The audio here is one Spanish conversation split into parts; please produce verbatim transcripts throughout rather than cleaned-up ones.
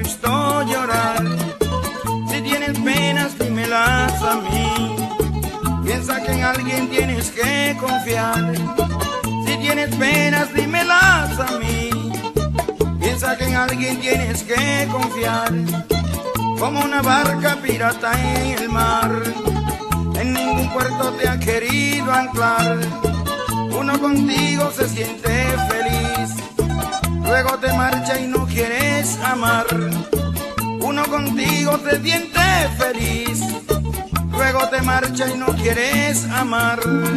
visto llorar. Si tienes penas, dímelas a mí. Piensa que en alguien tienes que confiar. Si tienes penas, dímelas a mí. Piensa que en alguien tienes que confiar. Como una barca pirata en el mar, en ningún puerto te ha querido anclar. Uno contigo se siente feliz, luego te marcha y no quieres amar. Uno contigo se siente feliz, luego te marcha y no quieres amar.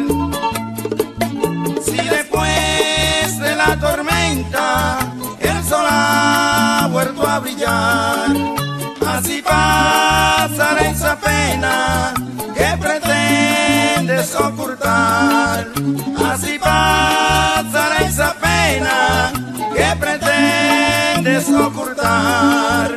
Si después de la tormenta el sol ha vuelto a brillar, así pasará esa pena que pretendes ocultar. Así pasará esa pena que pretendes ocultar.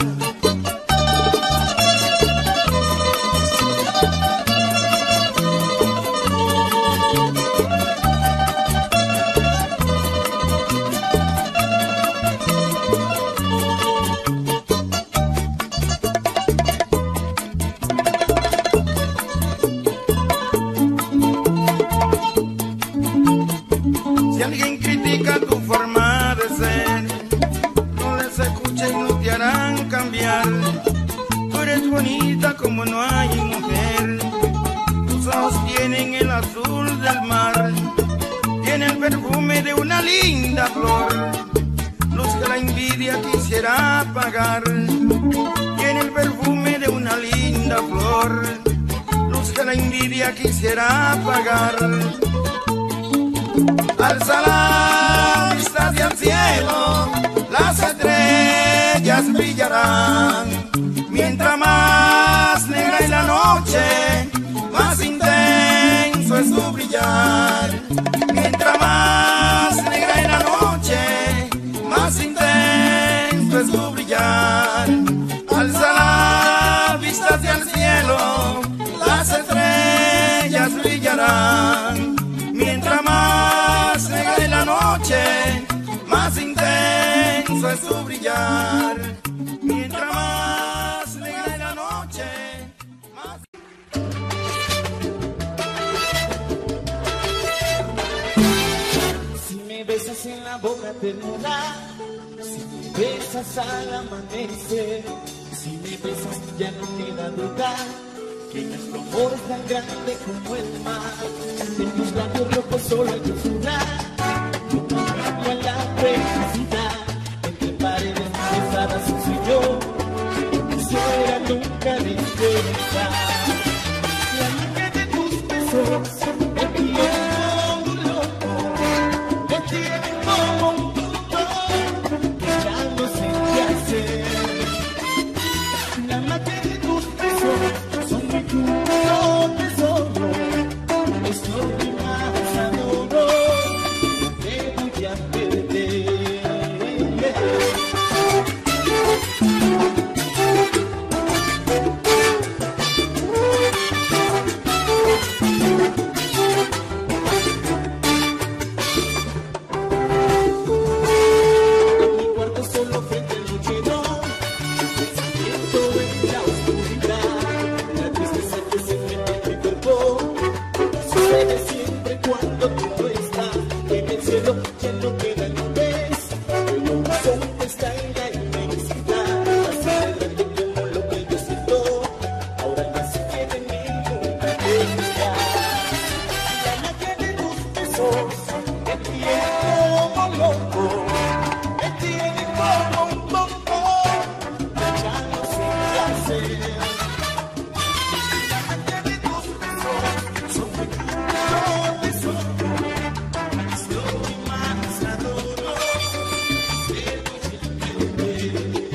Si alguien critica tu forma de ser, no les escuches y no te harán cambiar. Tú eres bonita como no hay mujer, tus ojos tienen el azul del mar, tienen el perfume de una linda flor, luz que la envidia quisiera apagar. Tiene el perfume de una linda flor, luz que la envidia quisiera apagar. Alza la vista hacia el cielo, las estrellas brillarán. Mientras más negra es la noche, más intenso es su brillar. Mientras más negra es la noche, más intenso es su brillar. Alza la vista hacia el cielo, las estrellas brillarán. Mientras más negra es la noche, más intenso es su brillar. Mientras más negra es la noche, más... Si me besas en la boca ternura, si me besas al amanecer, si me besas ya no queda duda que nuestro amor es tan grande como el mar. De tus labios locos solo hay dulzura, yo no cambio la felicidad. Entre paredes pesadas soy yo, no quisiera nunca despertar. La magia de tus besos me tiene como un loco, me tiene como un tonto, que ya no sé qué hacer. La magia de tus besos son mi puro tesoro, es lo que más adoro, no te voy a perder. En mi cuarto solo frente al nochero, pensamiento en la oscuridad, la tristeza que se mete en mi cuerpo, sucede siempre cuando tú no estás. En el cielo ya no quedan nubes, el horizonte está en la inmensidad, así de grande como lo que yo siento, ahora ya se tiene ninguna idea. La magia de tus besos me tiene como loco, me tiene como un tonto, ya no sé qué hacer. La magia de tus besos son mi puro tesoro, es lo que más adoro, te voy a perder.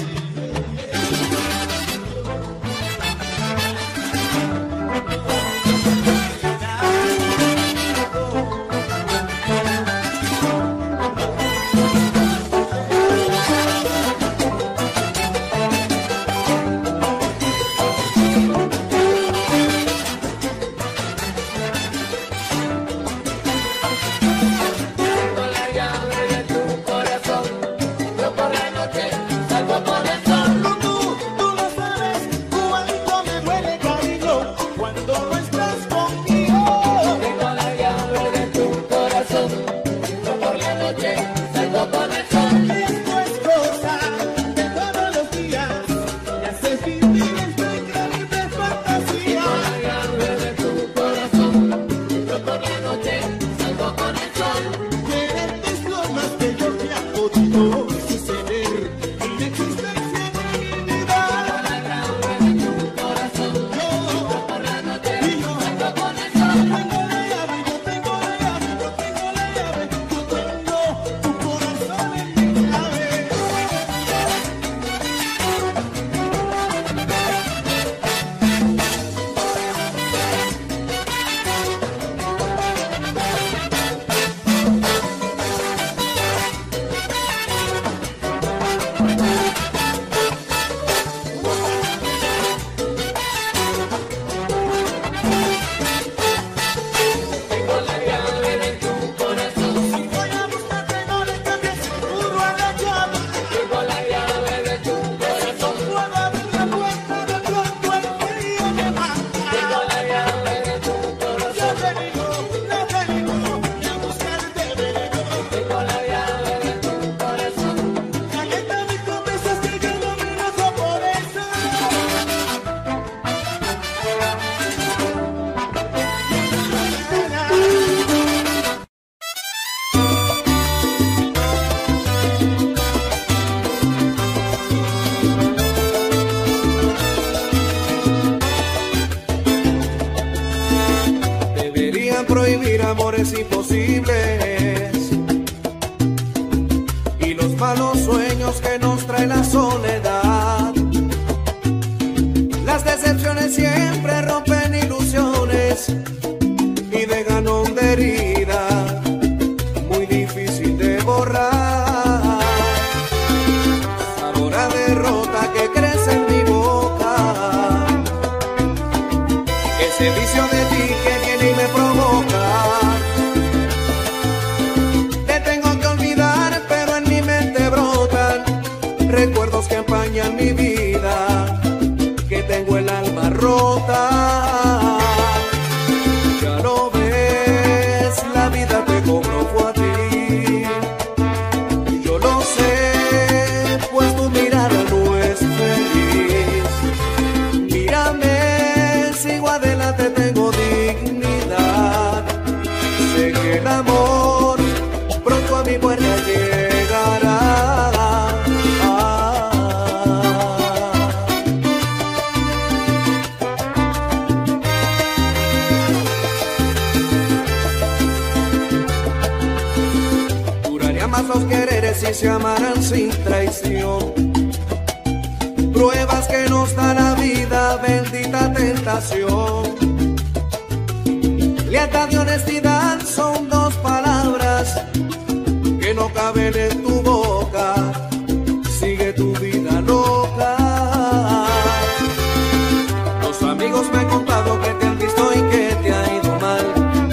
amores imposibles y los malos sueños que nos trae la soledad. Las decepciones siempre rompen ilusiones y dejan honda herida muy difícil de borrar. Sabor a derrota que crece en mi boca, ese vicio de ti que viene y me provoca. Te tengo que olvidar, pero en mi mente brotan recuerdos que empañan mi vida, que tengo el alma rota. Ya lo ves, la vida te cobró fue a ti. Yo lo sé, pues tu mirada no es feliz. Mírame, sigo adelante, tengo dignidad. Sé que el amor pronto a mi puerta llegará. Más los quereres si se amaran sin traición, pruebas que nos da la vida, bendita tentación. Lealtad y honestidad son dos palabras que no caben en tu boca. Sigue tu vida loca. Los amigos me han contado que te han visto y que te ha ido mal,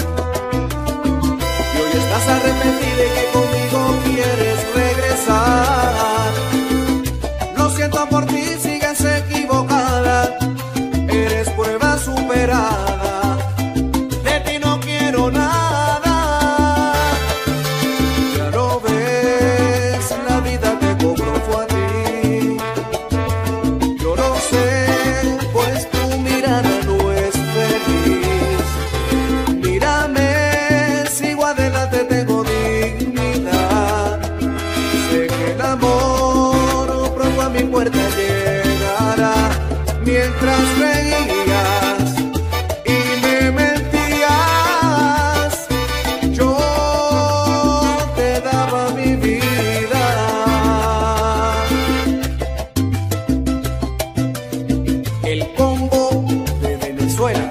y hoy estás arrepentida y que conmigo quieres regresar. Lo siento por ti, sigues equivocada, eres prueba superada, de ti no quiero nada. Ya lo ves, la vida te cobró fue a ti. Yo lo sé, pues tu mirada no es feliz. Mírame, sigo adelante, tengo dignidad. Sé que el amor pronto a mi puerta llegará. Mientras reías y me mentías, yo te daba mi vida. El combo de Venezuela.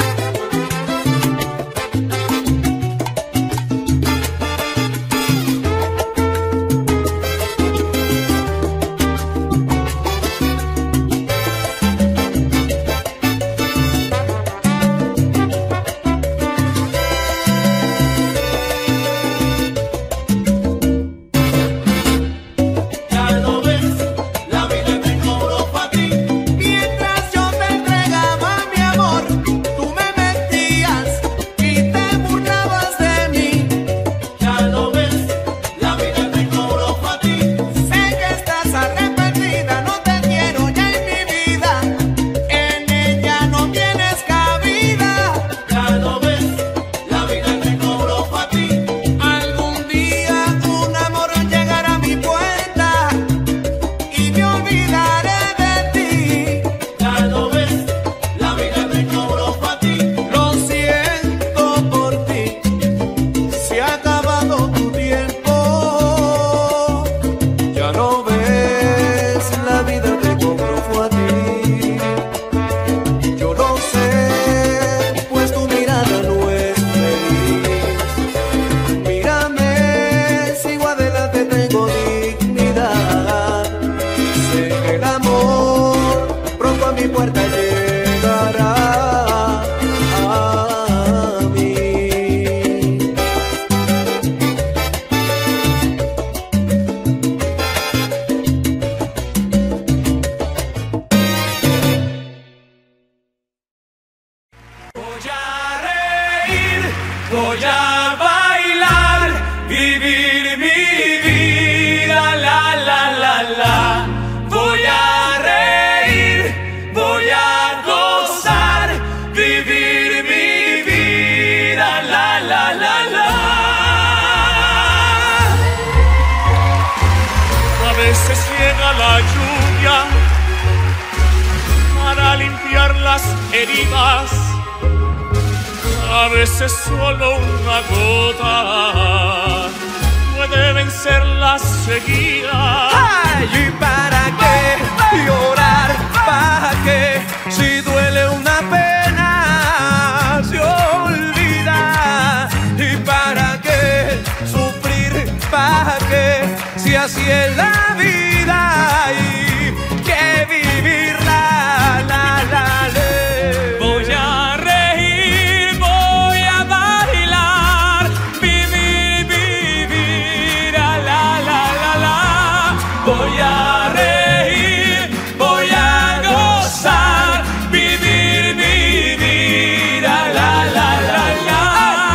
Voy a bailar, vivir mi vida, la la la la. Voy a reír, voy a gozar, vivir mi vida, la la la la. A veces llega la lluvia para limpiar las heridas. A a veces solo una gota puede vencer la sequía. Ay, ¿y para qué llorar? ¿Para qué? Si duele una pena se olvida. ¿Y para qué sufrir? ¿Para qué? Si así es la vida hay que vivirla, la, la, la. Voy a reír, voy a bailar, vivir, vivir, a la, la, la, la. Voy a reír, voy a gozar, vivir, vivir, a la, la, la, la.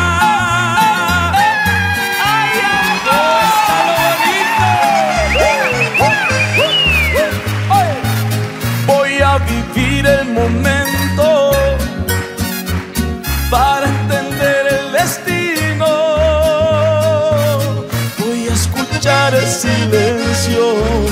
¡Ay, ay, ay! Voy a vivir el momento para entender el destino. Voy a escuchar el silencio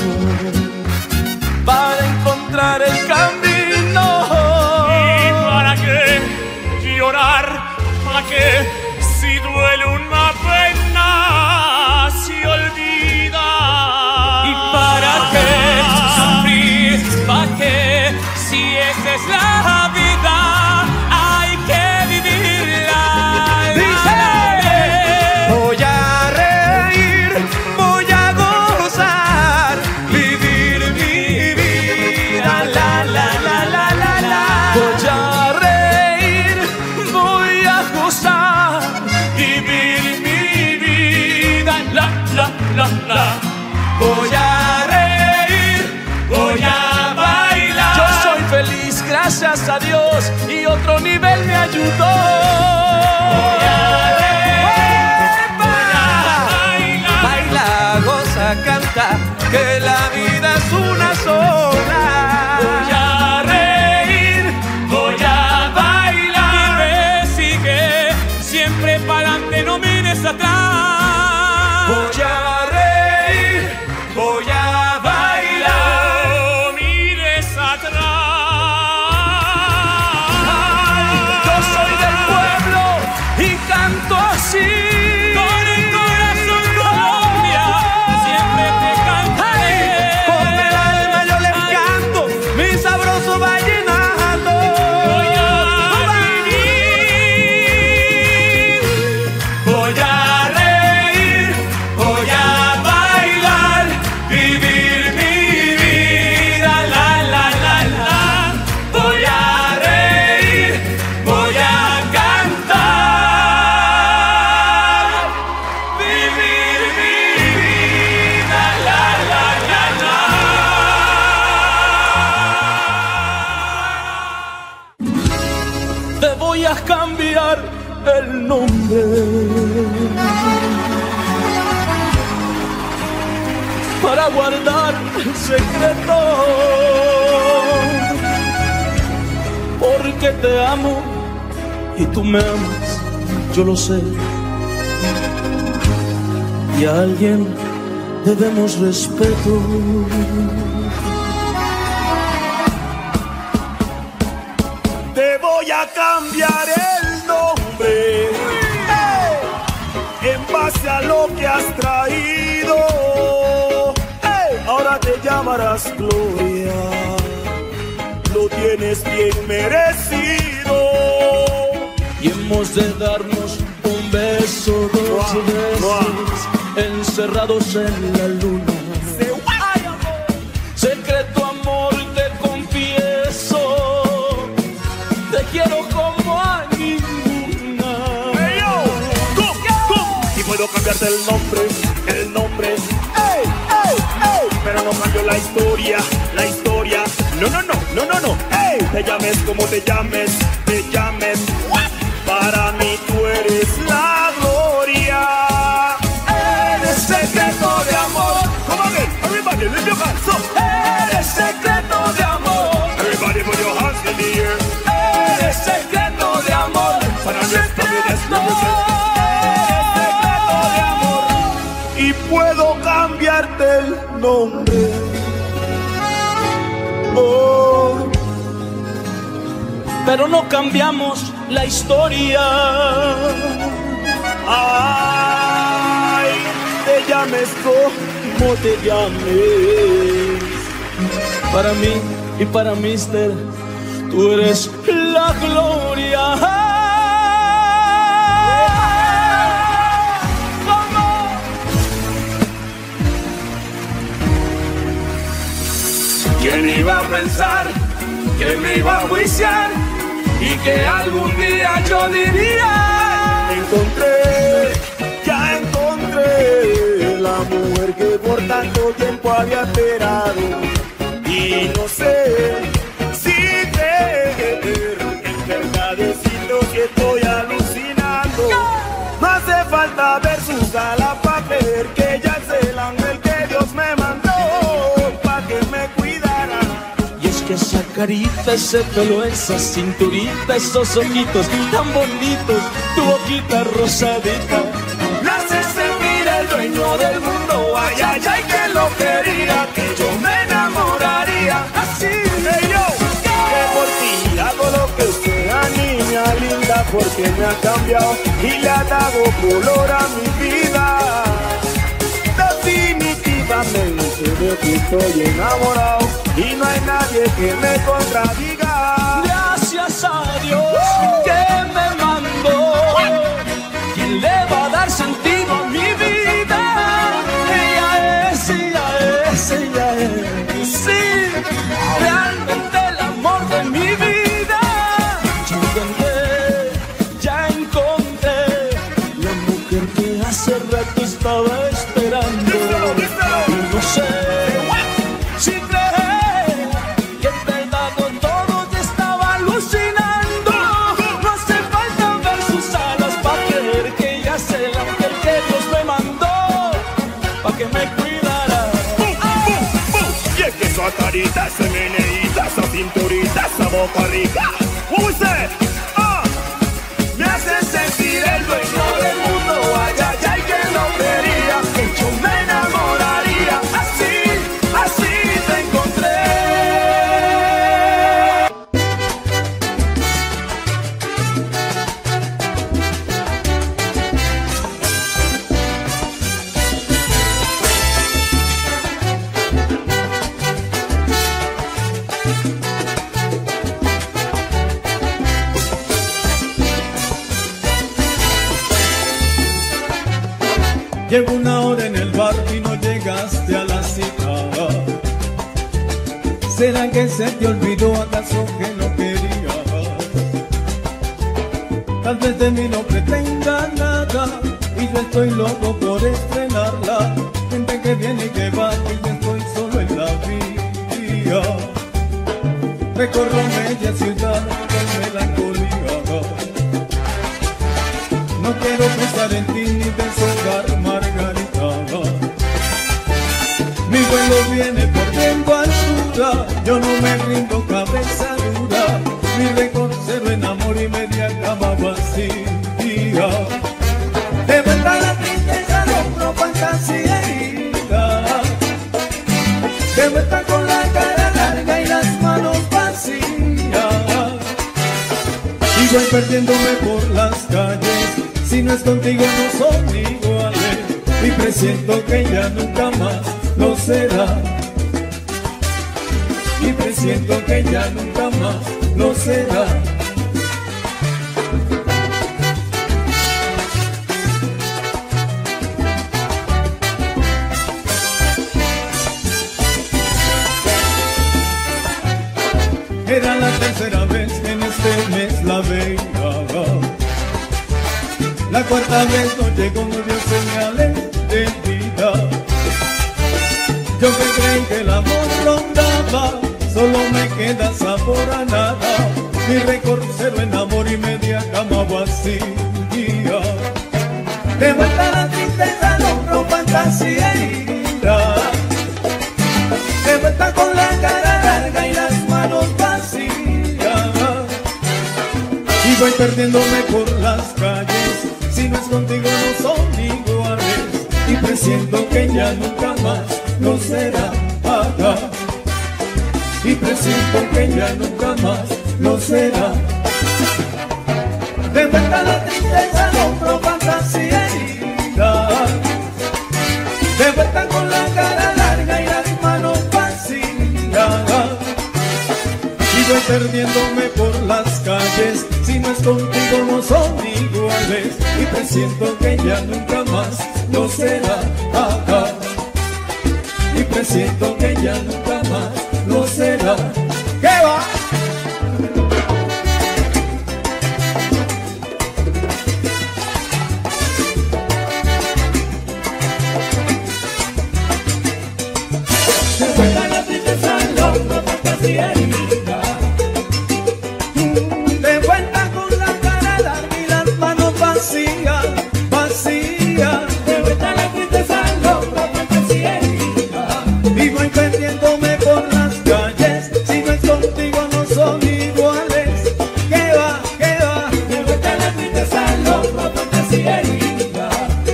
para encontrar el camino. ¿Y para qué llorar? ¿Para qué? Si duele una pena se olvida. ¿Y para qué sufrir? ¿Para qué? Si esa es la vida, hay que vivirla. Dice, voy a reír, voy a gozar, vivir mi vida, la, la, la, la, la, la. Voy a reír, voy a gozar, Vivir mi vida, la, la, la, la. voy a reír, Voy a bailar. yo soy feliz gracias a Dios y otro nivel me ayudó. Voy a reír, voy a bailar. Baila, goza, canta, que la vida es una sola. Voy a reír, voy a bailar. Vive, sigue, siempre para adelante, no mires atrás. Voy a reír, voy a bailar. No mires atrás. Yo soy del pueblo y canto así. Con el corazón, Colombia, siempre te cantaré. Con el alma yo les canto mi sabroso vallenato. Voy a vivir, Voy a reír, voy a bailar, vivir mi vida, la, la, la, la. Voy a reír, voy a cantar, vivir mi vida, la, la, la, la. Te voy a cambiar el nombre para guardar el secreto, porque te amo y tú me amas, yo lo sé, y a alguien debemos respeto. Te voy a cambiar el nombre, ey, en base a lo que has traído. Ey, ahora te llamarás Gloria, lo tienes bien merecido. Y hemos de darnos un beso dos Mua, veces, encerrados en la luna. Se- Ay, amor. Secreto amor, te confieso, te quiero como a ninguna. Hey, yo. Go, go. Y puedo cambiarte el nombre, el nombre, ey, ey, ey, pero no cambio la historia, la historia. No, no, no, no, no, no. Ey, te llames como te llames, te llames. Para mí tú eres la gloria. Eres secreto de amor. Come on, again. Everybody, lift your hands up. Eres secreto de amor. Everybody, put your hands in the air. Eres secreto de amor. Para mí es para mí, let's represent. Eres secreto de amor. Y puedo cambiarte el nombre. Oh. Pero no cambiamos la historia. Ay, te llames como te llames. Para mí y para Mister, tú eres la gloria. ¿Quién iba a pensar que me iba a juiciar y que algún día yo diría: encontré, ya encontré la mujer que por tanto tiempo había esperado? Y no sé si creer, en verdad decirlo que estoy alucinando. No hace falta ver sus alas para creer que ella es el ángel que Dios me mandó para que me cuidara. Y es que esa carita, ese pelo, esa cinturita, esos ojitos tan bonitos, tu boquita rosadita, me hace sentir el dueño del mundo. Ay, ay, ay, que lo quería, que yo me enamoraría así de yo. Que por ti hago lo que sea, niña linda, porque me ha cambiado y le ha dado color a mi vida. Definitivamente de ti estoy enamorado y no hay nadie que me contradiga. Gracias a Dios ¡Uh! Que me mandó. ¿Quién le va a dar sentido a mi vida? Ella es, ella es, ella es. Sí, realmente el amor de mi vida. Ya encontré, ya encontré la mujer que hace rato estaba esperando. Y no sé si creer que en verdad con todo te estaba alucinando. No hace falta ver sus alas para creer que ella es el ángel que Dios me mandó para que me cuidara. Y es que esa carita, esa meneíta, esa cinturita, esa boca rica, ¿cómo dice? Ah, me hace sentir el dueño del mundo. Ay, ay, ay, que no quería, que yo me enamoraría. Así, así te encontré. Llevo una hora en el bar y no llegaste a la cita. ¿Será que se te olvidó acaso que no quería? Tal vez de mí no pretenda nada y yo estoy loco por estrenarla. Gente que viene y que va y yo estoy solo en la vía. Recorro media ciudad con melancolía. No quiero pensar en ti ni deshogar margarita. Mi vuelo viene perdiendo altura, yo no me rindo, cabeza dura. Mi récord cero en amor y media cama vacía. De vuelta la tristeza, logro fantasía herida. De vuelta con la cara larga y las manos vacías. Y voy perdiéndome por las calles. Si no es contigo no son iguales. Y presiento que ya nunca más lo será. Y presiento que ya nunca más lo será. Era la tercera vez que en este mes la veía. La cuarta vez no llegó, no dio señales de vida. Yo que creí que el amor rondaba, solo me queda sabor a nada. Mi récord cero en amor y media cama vacía. De vuelta la tristeza, logro fantasía herida. De vuelta con la cara larga y las manos vacías. Y voy perdiéndome por las calles. Si no es contigo no son iguales. Y presiento que ya nunca más lo será. Acá. Y presiento que ya nunca más lo será. de vuelta la tristeza al hombro, fantasía herida, de vuelta con la cara larga y las manos vacías. Y voy perdiéndome por las calles, si no es contigo no son iguales, y presiento que ya nunca más lo será. Ajá. Y presiento que ya nunca más lo será. ¿Qué va? Se vuelta la tristeza al hombro, fantasía herida, de vuelta con la cara larga y las manos vacías, vacías. De vuelta la tristeza al hombro, fantasía herida, y voy perdiéndome por las calles, si no es contigo no son iguales. ¿Qué va? ¿Qué va? De vuelta la tristeza al hombro, fantasía herida,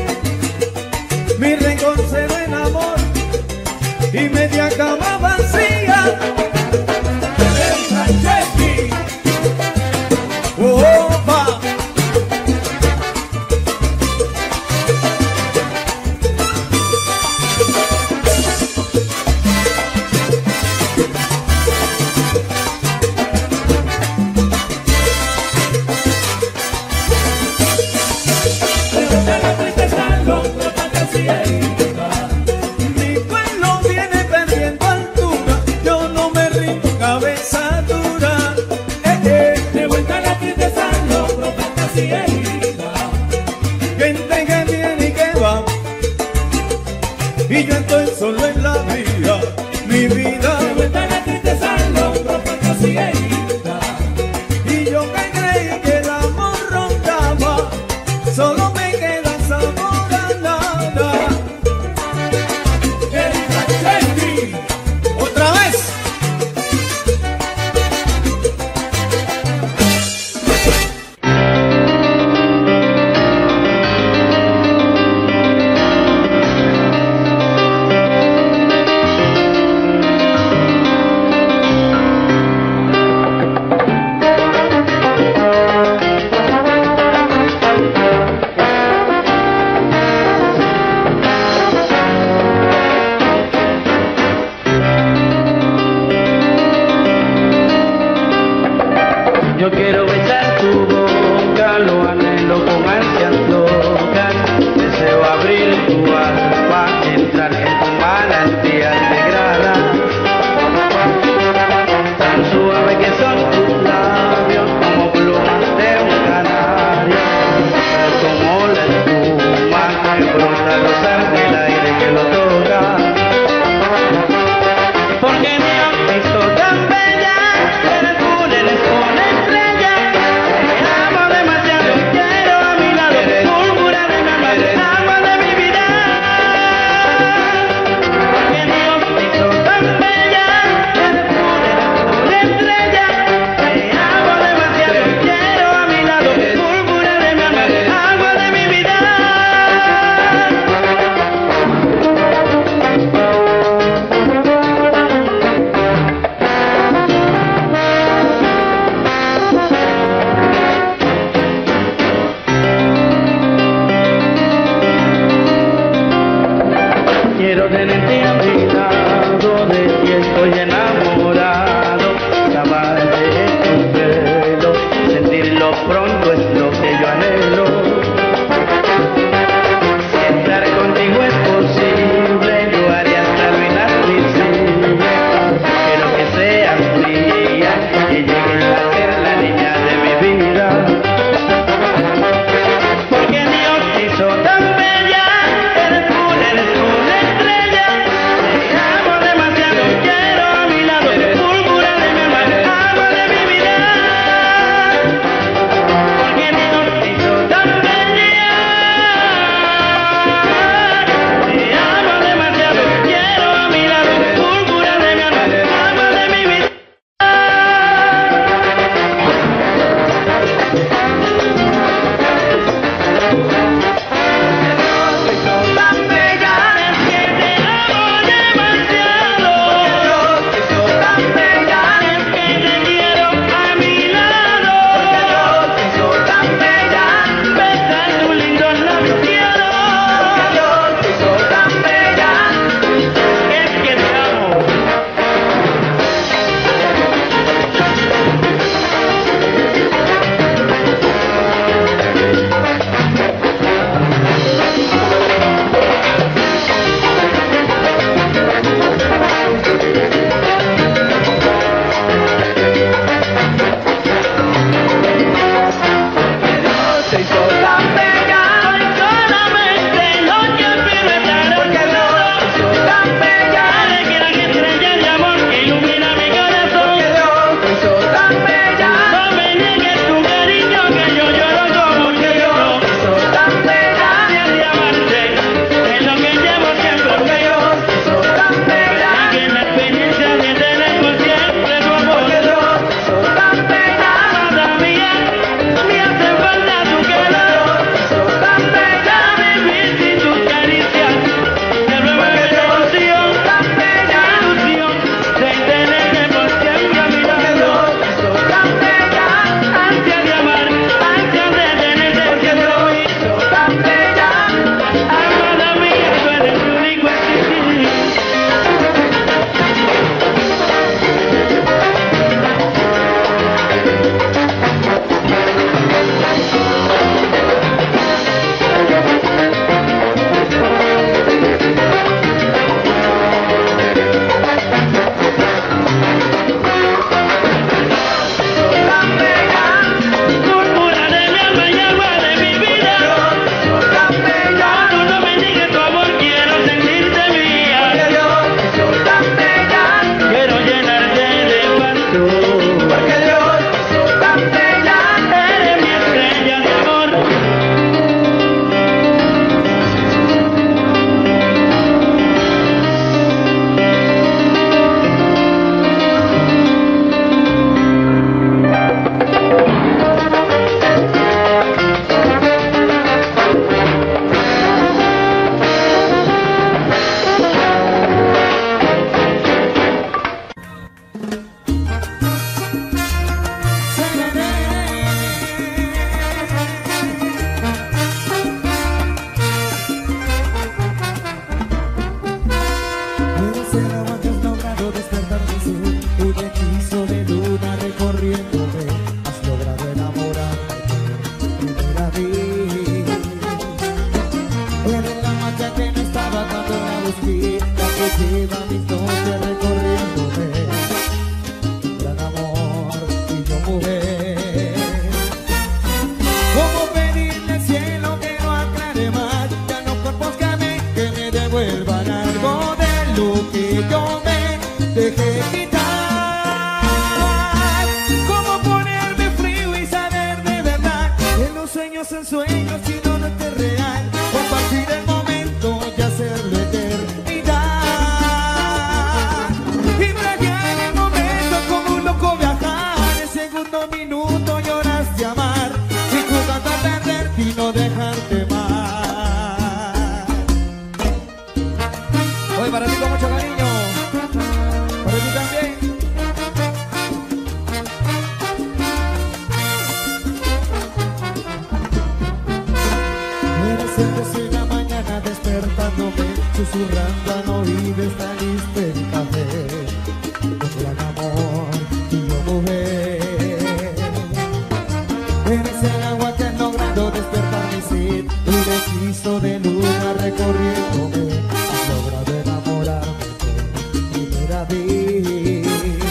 mi rencor se lo en amor y media cama vacía. Opa. Mi pueblo viene perdiendo altura, yo no me rindo, cabeza dura. Eh, eh. De vuelta la tristeza al hombro, fantasía herida, gente que viene y que va, y yo estoy solo en la vía, mi vida. De vuelta la tristeza al hombro, fantasía herida, y yo que creí que el amor rondaba, solo me queda sabor a nada. Otra vez. Yo quiero besar tu boca, lo anhelo con ansias locas. Deseo abrir tu alma, entrar en tu manantial de grana. Tan suave que son tus labios, como plumas de un canario. Como la espuma que brota al rozar el aire que lo toca. Porque Dios te hizo tan bella, eres tú, eres con estrella. Te amo demasiado, quiero a mi lado, púrpura de mi alma, agua de mi vida. Porque Dios te hizo tan bella, eres tú, eres una estrella. Te amo demasiado, quiero a mi lado, púrpura de mi alma, agua de mi vida. Quiero tenerte a mi lado, de ti estoy enamorado. Lavarte tu pelo, sentirlo pronto es lo que yo anhelo. Si estar contigo es posible, yo haré hasta lo inadmisible. Quiero que seas mía, que llegues a ser la niña de mi vida. Porque Dios te hizo tan bella, eres tú, eres una estrella. susurrando no vive está listo el café. Un gran amor, tuyo mujer. Eres el agua que logrando despertar mi sed. Un hechizo de luna recorriéndome. Has logrado enamorarme por primera vez.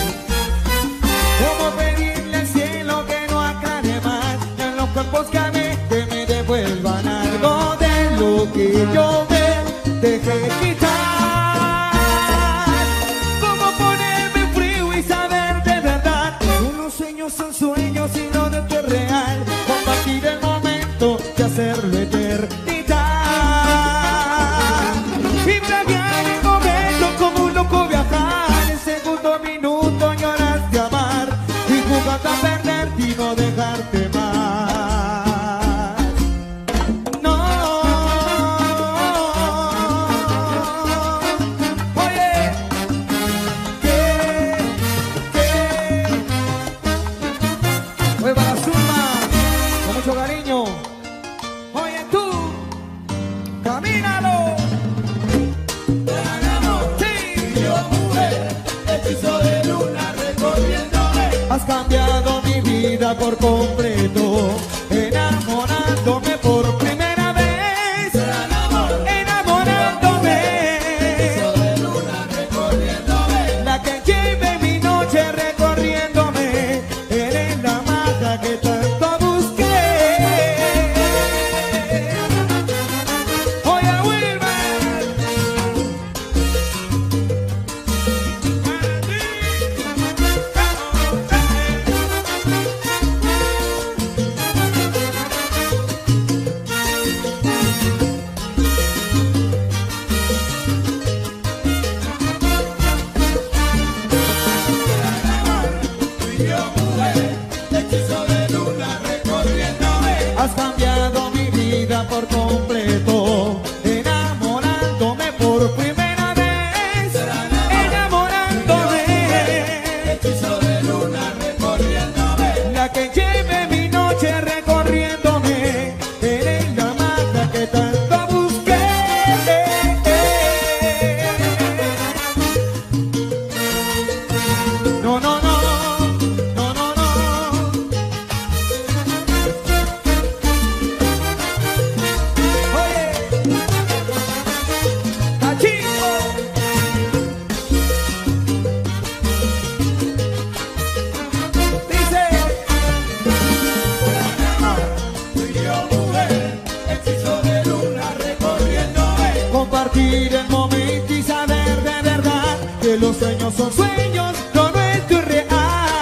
¿Cómo pedirle al cielo que no aclare más? En los cuerpos que amé, que me devuelvan algo de lo que yo me dejé quitar. ¿Cómo ponerme frío y saber de verdad que unos sueños son sueños y no de tu real? Compartir el momento y hacerlo eternidad. Y planear el momento como un loco viajar. El segundo minuto lloras de amar y jugando a perderte y no dejarte más. No. Oye, que, que. Oye, para Zulma, con mucho cariño. Oye, tú, camínalo. Has cambiado mi vida por completo, enamorándome por primera vez, enamorándome, la que lleve mi noche recorriéndome, eres la maga que tanto busqué. Oye, Wilmer, has cambiado mi vida por completo, enamorándome por primera vez, enamorándome, la que lleve mi noche recorriéndome, eres la maga que tanto busqué. No, no, no, no, no, no. Compartir el momento y saber de verdad que los sueños son sueños, no nuestro es real.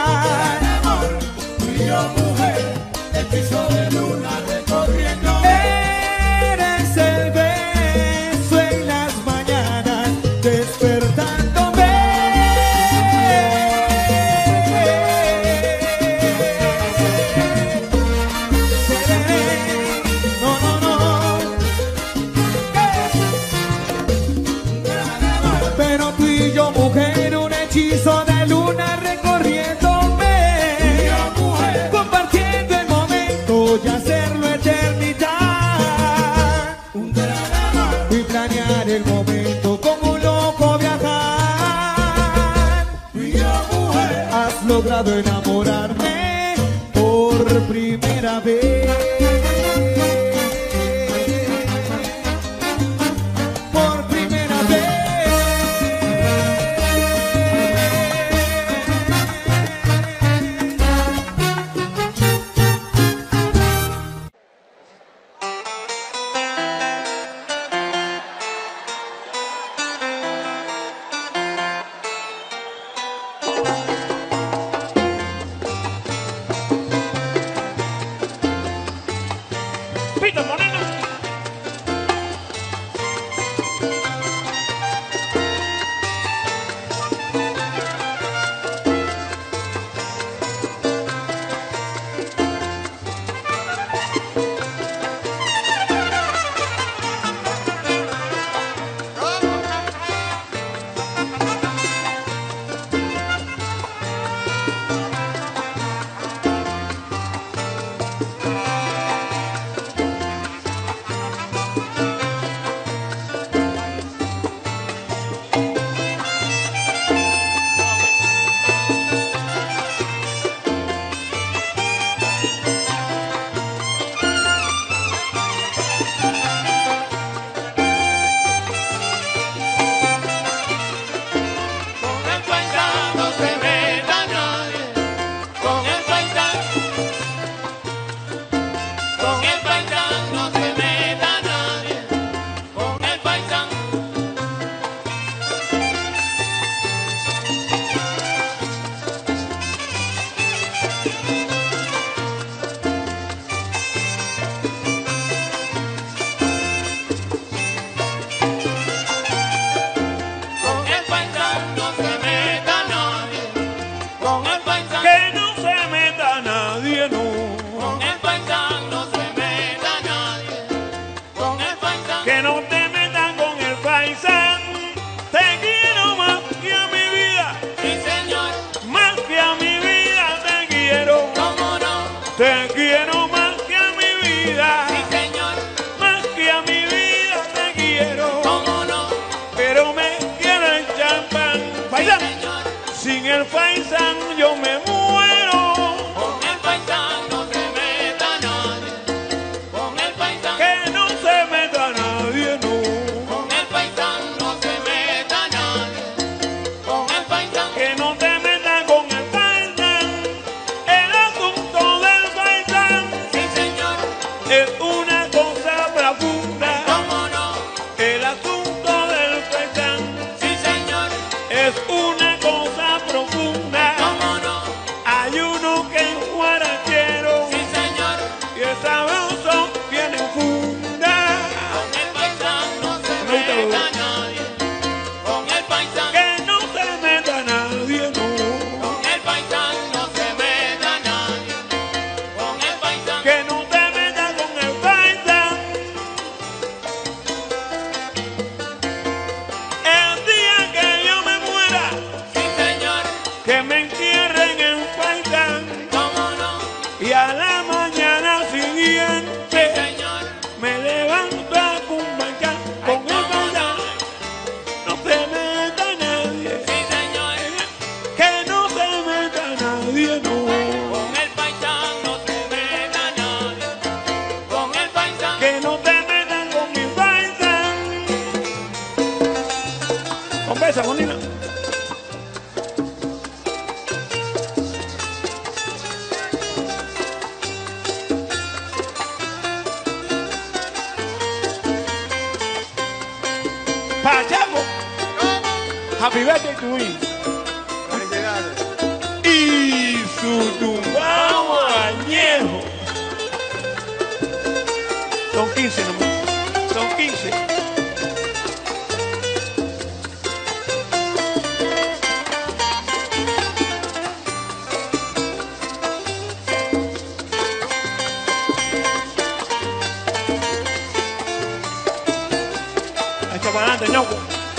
Eres el beso en las mañanas despertándome. No, no, no. Pero tú y yo, mujer, un hechizo de luna recorriéndome, compartiendo el momento y hacerlo eternidad. Y planear el momento como un loco viajar. Has logrado enamorarme por primera vez. Por primera vez. Sin el faisán yo me muero. Con el faisán no se meta nadie. Con el faisán que no se meta nadie, no. Con el faisán no se meta nadie. Con el faisán que no te metas con el faisán. El asunto del faisán, sí señor, es una cosa profunda. ¿Cómo no? El asunto del faisán, Sí señor, es una cosa profunda. ¿Cómo no? Hay uno que es guarachero Sí señor, y es sabroso, viene en funda. con el faisán no se Me gusta, meta ¿verdad? nadie. Con el faisán, Que no se meta nadie, no. con el faisán no se meta nadie. Con el faisán, Que no te metas con el faisán. El día que yo me muera, sí señor, que me entierren en faisán. ¿cómo no? Y a la mañana Sí siguiente señor, me levanto a cumbanchar con el faisán. No se meta nadie. sí señor, Que no se meta nadie, no. con el faisán no se meta nadie. Con el faisán, Que no te metan con mi faisán. Con besa, Bonina. Pachaco. Happy birthday to you. Felicidades. Y su tumbao añejo. Son quince nomás. Son quince. Echa para adelante, ñoco.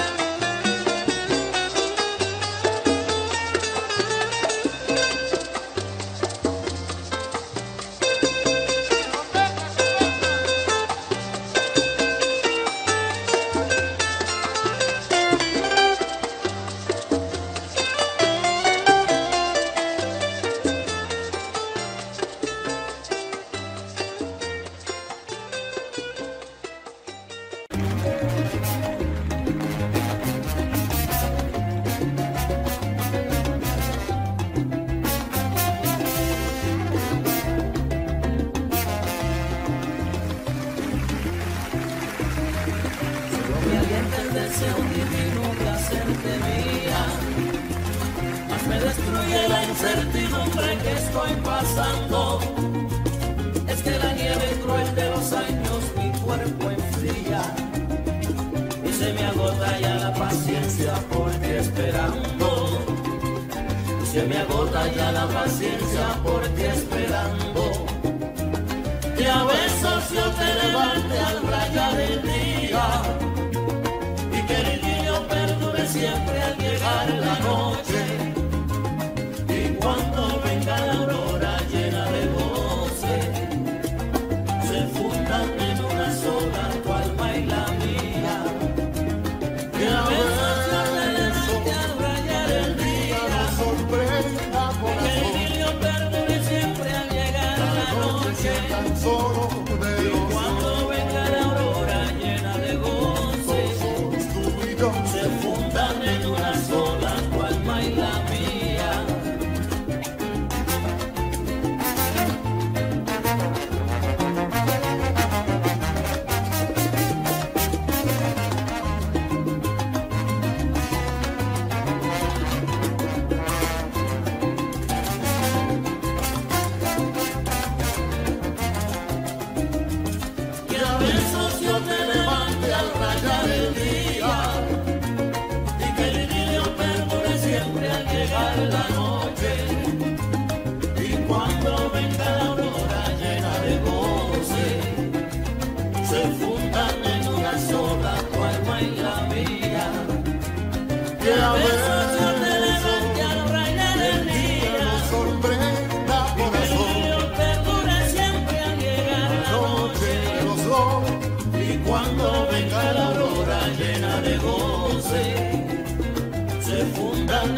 Me alienta el deseo divino de hacerte mía, mas me destruye la incertidumbre que estoy pasando. Es que la nieve cruel de los años mi cuerpo enfría y se me agota ya la paciencia por ti esperando. Y se me agota ya la paciencia por ti esperando. Que a besos yo te levante al rayar el día y que el idilio perdure siempre al llegar la noche. Y cuando venga la aurora llena de goce, se fundan en una sola tu alma y la mía. Que a besos yo te levante al rayar el día y que el idilio perdure siempre al llegar la noche. Y cuando venga la aurora llena de goce, se fundan en una sola tu alma y la mía.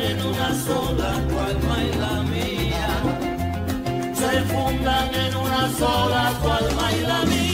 en una sola, tu alma y la mía. Se fundan en una sola, tu alma y la mía.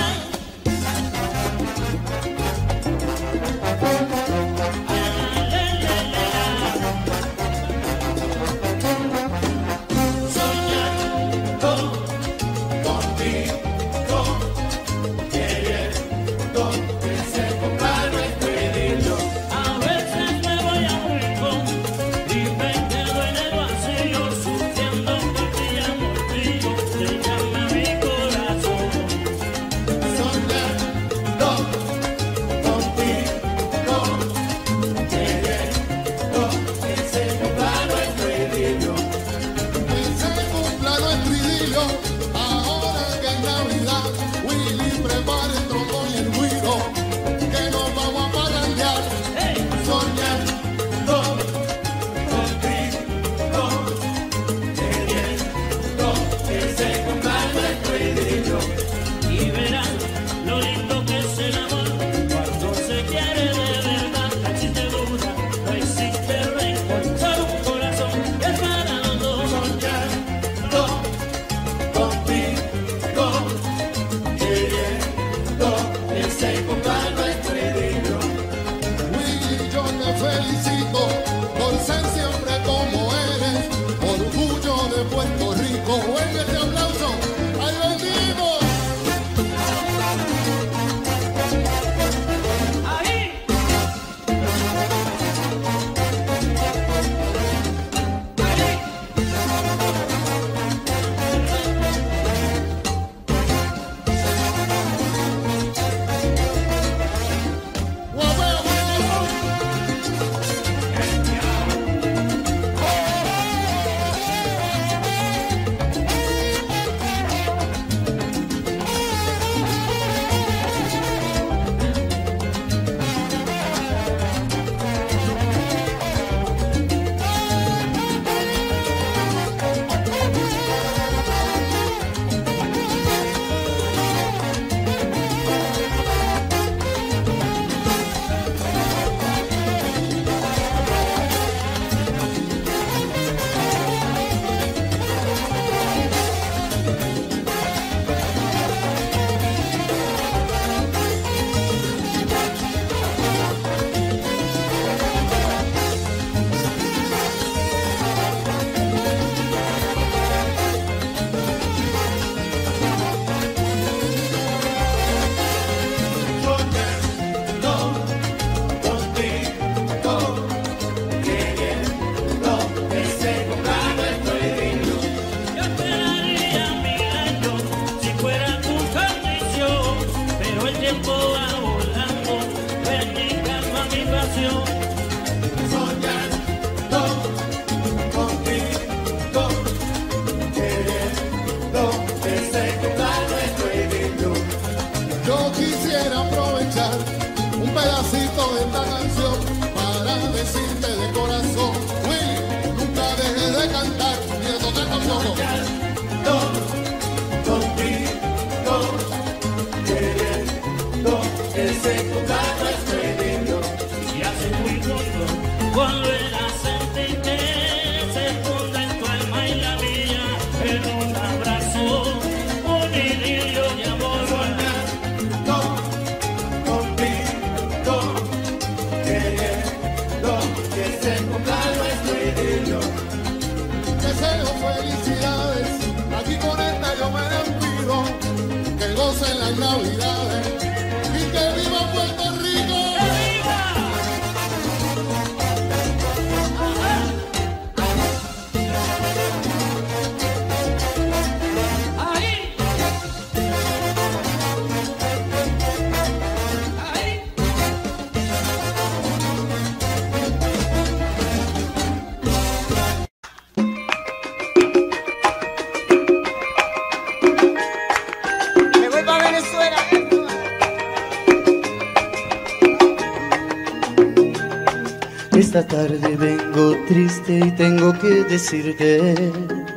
Esta tarde vengo triste y tengo que decirte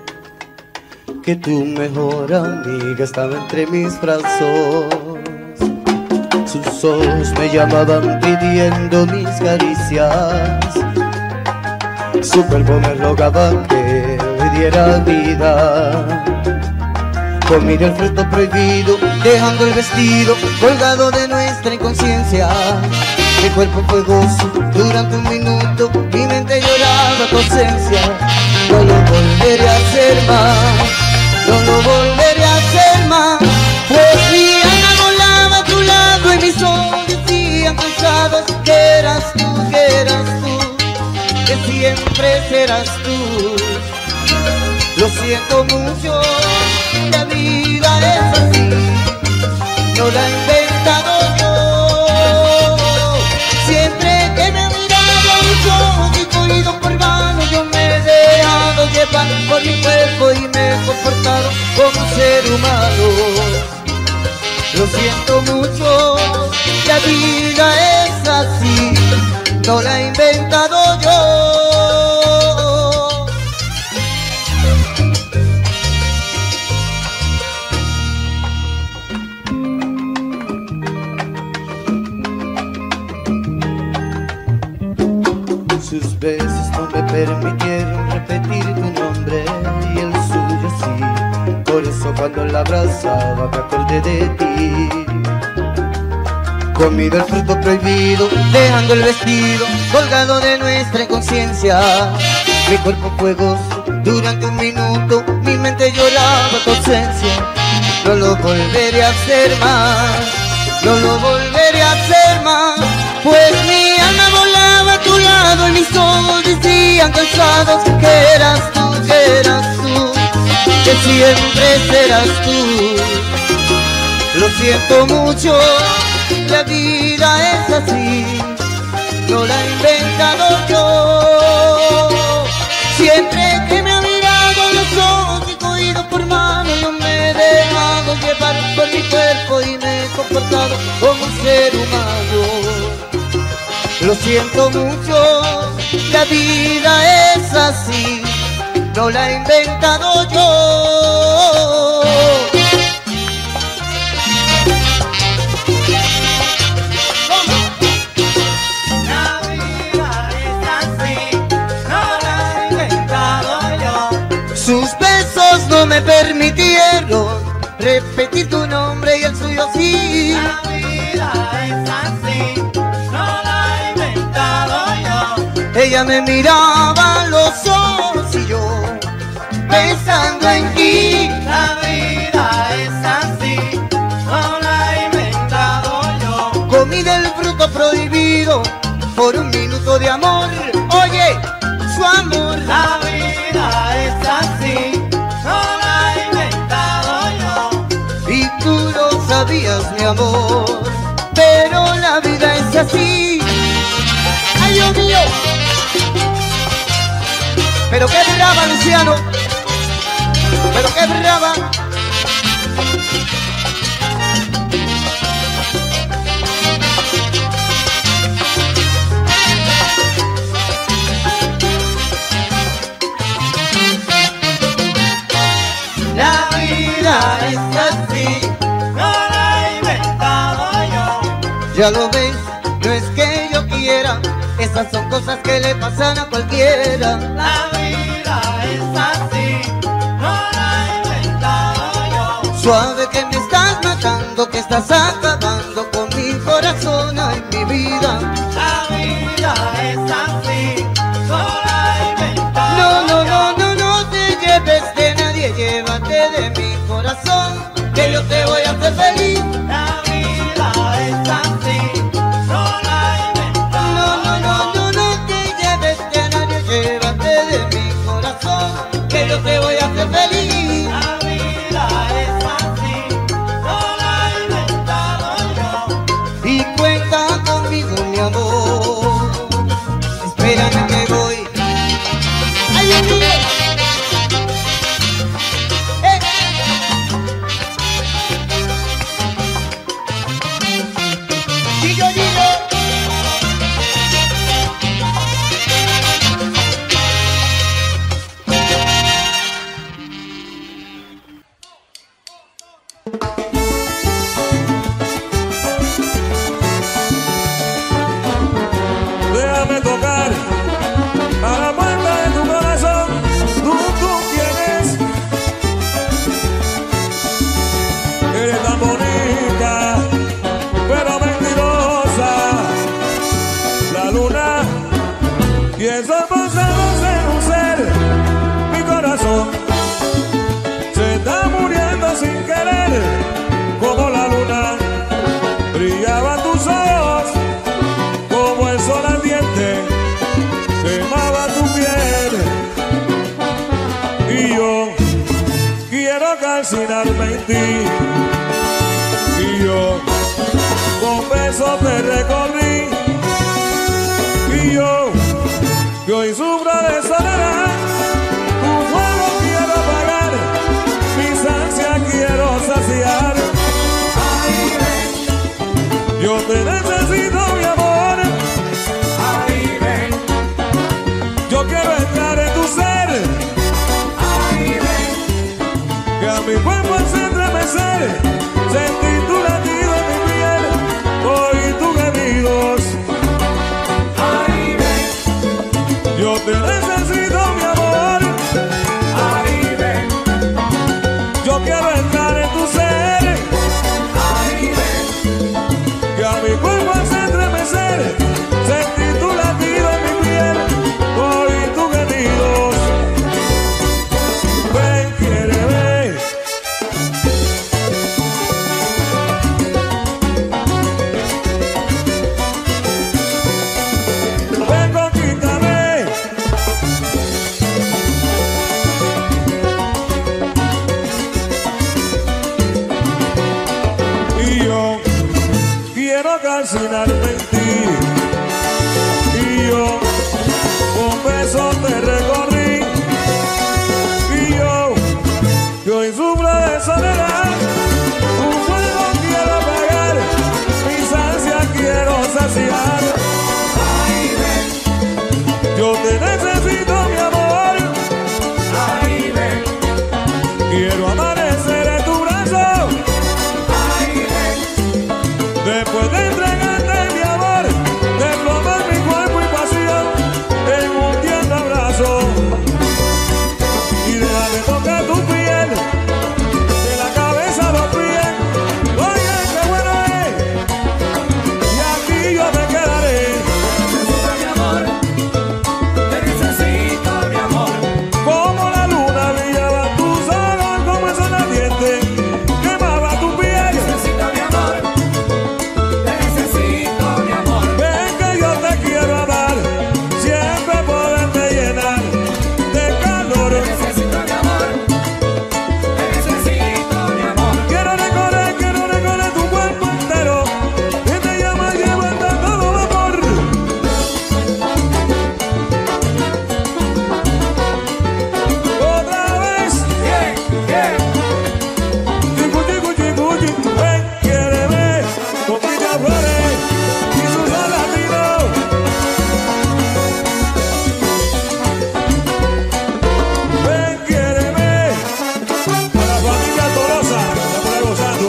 que tu mejor amiga estaba entre mis brazos. Sus ojos me llamaban pidiendo mis caricias Su cuerpo me rogaba que le diera vida. Comí el fruto prohibido, dejando el vestido colgado de nuestra inconsciencia. Mi cuerpo fue gozo durante un minuto, mi mente lloraba tu ausencia. No lo volveré a hacer más, no lo volveré a hacer más. Pues mi alma volaba a tu lado y mis ojos decían cansados que eras tú, que eras tú, que siempre serás tú. Lo siento mucho, la vida es así, no la he inventado yo. Siempre que me he mirado a mis ojos y cogido por mano, yo me he dejado llevar por mi cuerpo y me he comportado como un ser humano. Lo siento mucho, la vida es así, no la he inventado yo. Sus besos no me permitieron repetir tu nombre y el suyo sí. Por eso cuando la abrazaba me acordé de ti. Comido el fruto prohibido, dejando el vestido colgado de nuestra inconsciencia. Mi cuerpo fue gozo durante un minuto, mi mente lloraba tu ausencia. No lo volveré a hacer más, no lo volveré a hacer más. Pues mi alma volaba a tu lado y mis ojos decían cansados que eras tú, que eras tú, que siempre serás tú. Lo siento mucho, la vida es así, no la he inventado yo. Siempre que me ha mirado a los ojos y cogido por mano, yo me he dejado llevar por mi cuerpo y me he comportado como un ser humano. Lo siento mucho, la vida es así, no la he inventado yo. La vida es así, no la he inventado yo. Sus besos no me permitieron repetir tu nombre y el suyo sí. La vida es así, no la he inventado yo. Ella me miraba a los ojos y yo pensando en ti. La vida es así, no la he inventado yo. Comí del fruto prohibido por un minuto de amor. Oye, su amor. La vida es así, no la he inventado yo. Y tú lo sabías, mi amor, pero la vida es así. ¡Ay, Dios mío! Pero qué brava, Luciano. Pero qué brava. La vida es así, no la he inventado yo. Ya lo ves, no es que yo quiera, esas son cosas que le pasan a cualquiera. La vida es así, no la he inventado yo. Suave que me estás matando, que estás acabando con mi corazón, ay, mi vida. La vida es así, no la he inventado No, no, yo. no, no, no te lleves de nadie, llévate de mi corazón, que yo te voy a hacer feliz. La vida es así, no la he inventado No, no, no, no, no te lleves de nadie, llévate de mi corazón, que yo te voy a hacer feliz. La vida es así, no la he inventado yo. Y cuenta conmigo, mi amor, espérame que voy. ¡Ay, Dios mío! ¡Eh! ayer, como la luna, brillaban tus ojos, como el sol ardiente, quemaba tu piel. Y yo quiero calcinarme en ti, y yo con besos te recorrí, y yo que hoy sufro de soledad, tu fuego quiero apagar, mis ansias quiero saciar. Ay, ven, Yo te necesito, mi amor, ay, ven, yo quiero entrar en tu ser, ay, ven, que a mi cuerpo hace estremecer, sentir tu latido en mi piel, oír tus gemidos. ay, ven, Yo te necesito, mi amor, ay, ven, yo quiero entrar en tu ser, ay, ven, que a mi cuerpo hace estremecer, sentir tu latido en mi piel, oír tus gemidos. Ven, quiere ver. Ven, conquístame. Y yo quiero calcinarme en ti, y yo con besos te recorrí, y yo que hoy sufro de soledad, tu fuego quiero apagar, mis ansias quiero saciar. ay, ven, Yo te necesito, mi amor, ay, ven, quiero amanecer en tu brazo, ay, ven, después de entregarte mi amor, derramar mi cuerpo y pasión en un tierno abrazo, y déjame tocar tu piel, de la cabeza a los pies. Oye, qué bueno es, y aquí yo me quedaré, necesito mi amor, te necesito mi amor, como la luna brillaba tus ojos, como el sol ardiente quemaba tu piel. necesito mi amor, te necesito mi amor, Ven que yo te quiero amar, siempre poderte llenar de calor. necesito mi amor, te necesito mi amor, Quiero recorrer, quiero recorrer tu cuerpo entero, que te llama llevando todo vapor. Otra vez, bien, bien, chicu, chicu, chicu, chicu. Ven, quiere ver, con Pica Flores y su sol latino. Ven, quiere ver, a la familia Tolosa, ya por ahí gozando.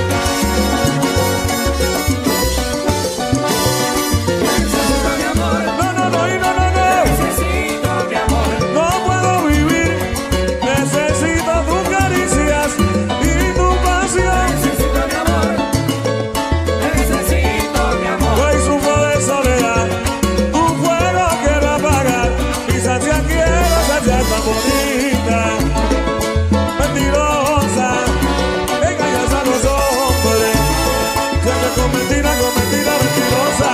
necesito mi amor, No, no, no, y no, no, no. necesito mi amor, No puedo vivir, necesito tus caricias y tu pasión. necesito mi amor, te necesito mi amor, Hoy sufro de soledad, tu fuego quiero apagar, mis ansias quiero saciar tan bonita, mentirosa, engañas a los hombres, siempre con mentira, con mentira mentirosa.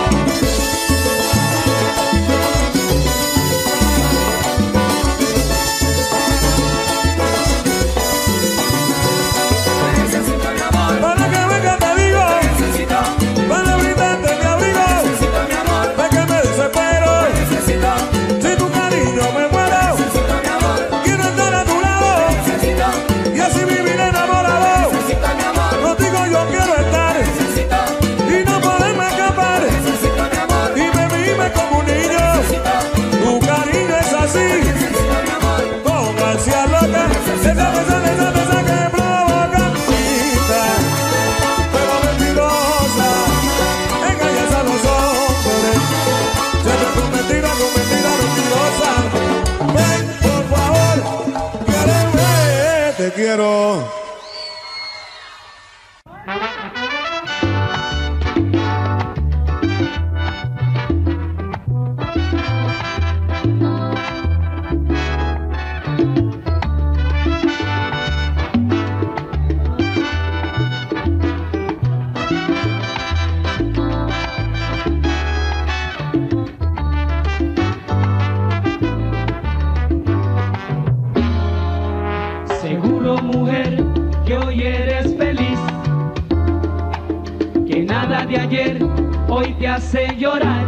necesito mi amor, Para que venga te digo, necesito, para brindarte mi abrigo, necesito mi amor, ve que me desespero, necesito, si tu cariño me muero, necesito mi amor, quiero estar a tu lado, necesito, y así vivir enamorado, necesito mi amor, contigo yo quiero estar, necesito, y no poderme escapar, necesito mi amor, y me mime como un niño, tu cariño es así, necesito mi amor, con ansia loca, esa besa, esa besa que provoca pinta, pero mentirosa, engañas a los hombres, siempre con mentira, con mentira mentirosa. Ven, por favor, quiéreme, te quiero. seguro, mujer, que hoy eres feliz, que nada de ayer hoy te hace llorar.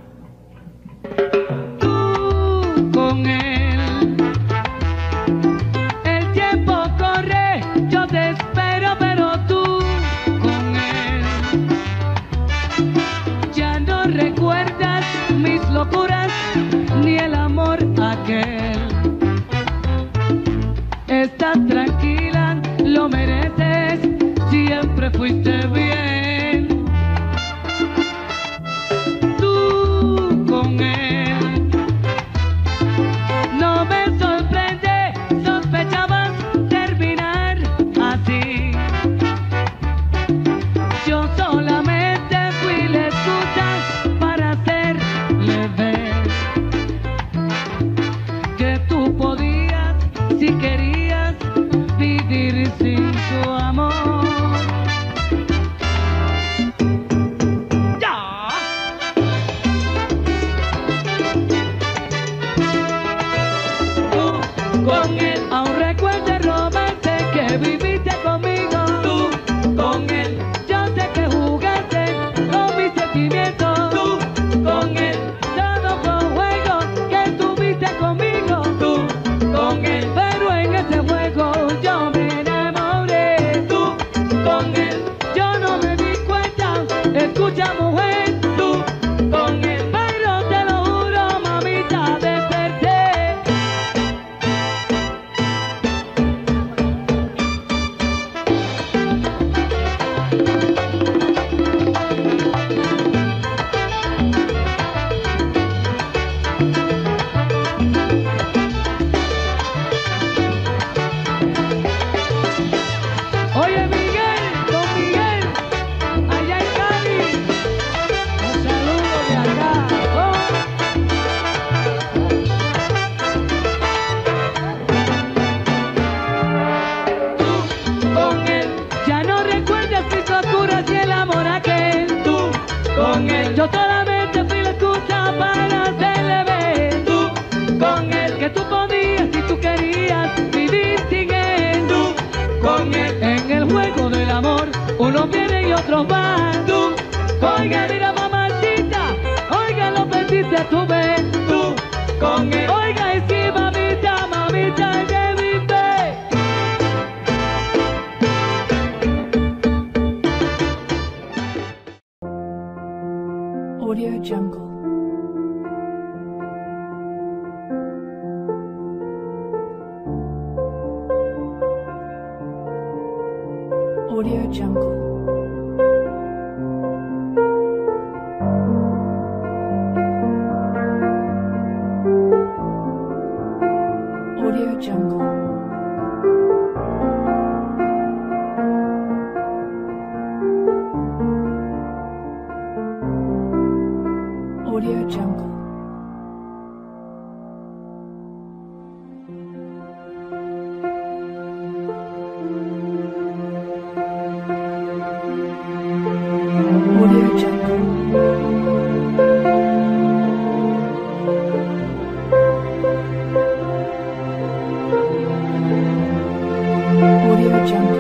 Tú con él, el tiempo corre, yo te espero, pero tú con él ya no recuerdas mis locuras ni el amor aquel. Estás tranquila, lo mereces, siempre fuiste bien. Tú con él, no me sorprende, sospechabas terminar así. Yo solamente fui la excusa para hacerle ver que tú podías, si querías, vivir sin su amor. ¡Ya! Tú con él, aún recuerdo el romance que viviste conmigo. Tú con él, yo sé que jugaste con mis sentimientos. Tú con él, todo fue un juego que tuviste conmigo. Tú con él, pero en ese juego yo me enamoré. Tú con él, yo no me di cuenta. Escucha, mujer, tú con él, pero te lo juro, mamita, desperté. Oye, Miguel, don Miguel, allá en Cali, un saludo de acá. Tú con él, ya no recuerdas mis locuras y el amor aquel. Tú con él, yo solamente fui la excusa para hacerle ver. Tú con él, que tú podías, si tú querías, vivir sin él. Tú con él, en el juego del amor, unos vienen y otros van. Tú, oiga, mira, mamacita, oiga, lo perdiste tú ves. Tú con él, oiga, y si mamita, mamita, que viste. Audio Jungle. Audio Jungle. Audio Jungle. Audio Jungle. Audio Jungle. Audio Jungle.